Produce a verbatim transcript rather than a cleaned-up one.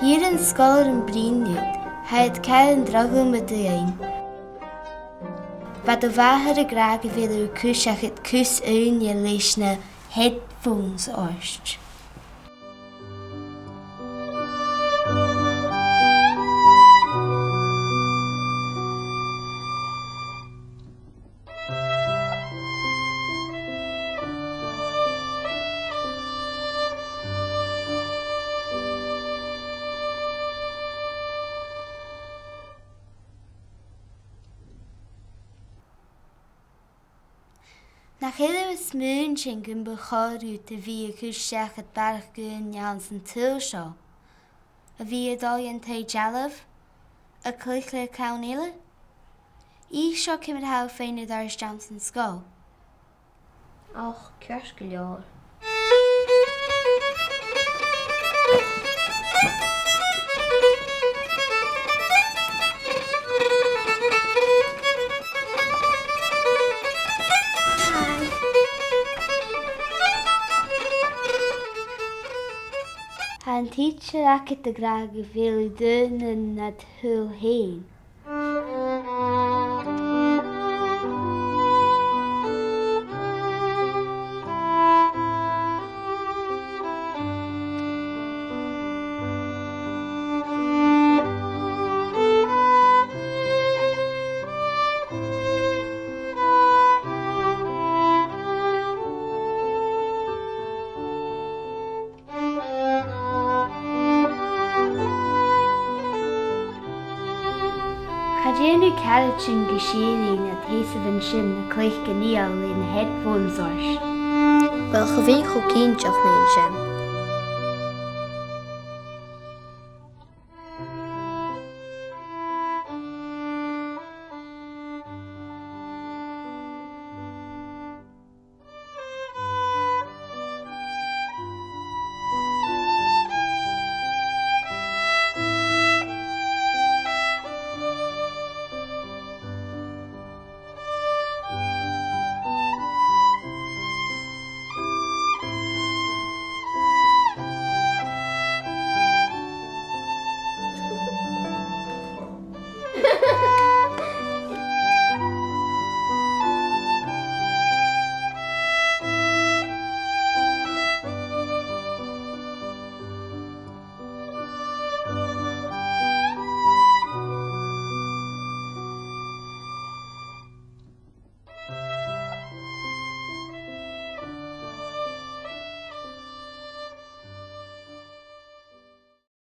Hier in Sgoil yn Brynid, haid cael yn drogol med dy ein. Wat de waher y graag y fydd yw'r cwys ach het cwys yn y leis na headphones oest. Nach hele smún sin gyn bwchorw te fi y cwsiach at barach gyn jans yn tyl sio. A fi y doi yn tei jalaf, y clychle cawn ila. I sio cymryd haw fein y dars jans yn Sgoil. Och, cers gylior. Han teacher ac y graag y fel i dyn yn nad hyl hen. Caraidean yw carad sy'n gysieddi na teisaf yn sy'n na cleich gyniol yn headphones oes. Wel, chyfyn chw cyntiach na'n sy'n.